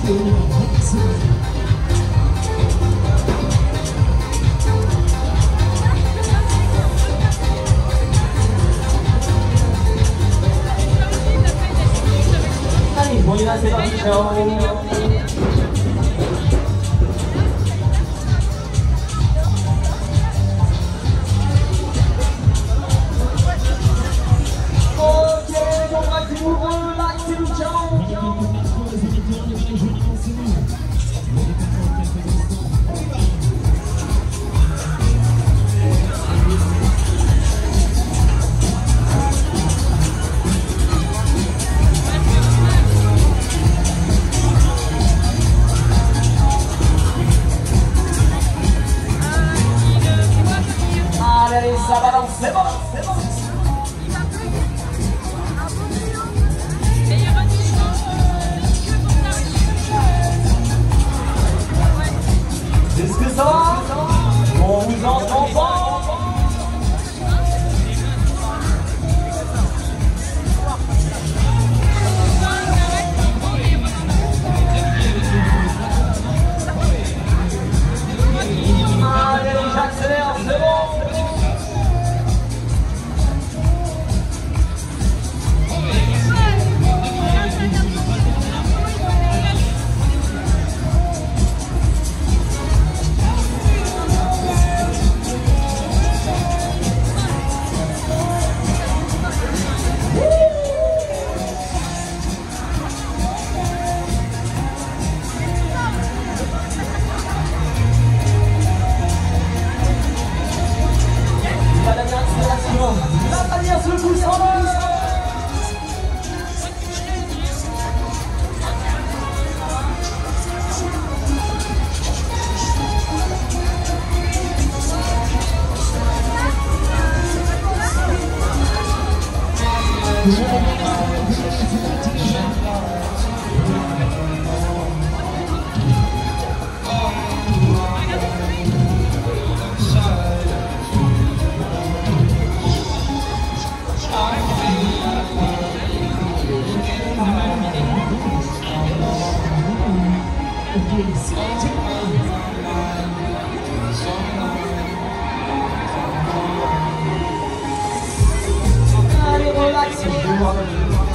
Buonasera, ciao. Ça balance, c'est bon, c'est bon. Et il y aura du chant que pour la Est-ce que ça va? On vous entend pas? Allez, j'accélère, c'est bon. La tanière se pousse en bas. Allez, relax,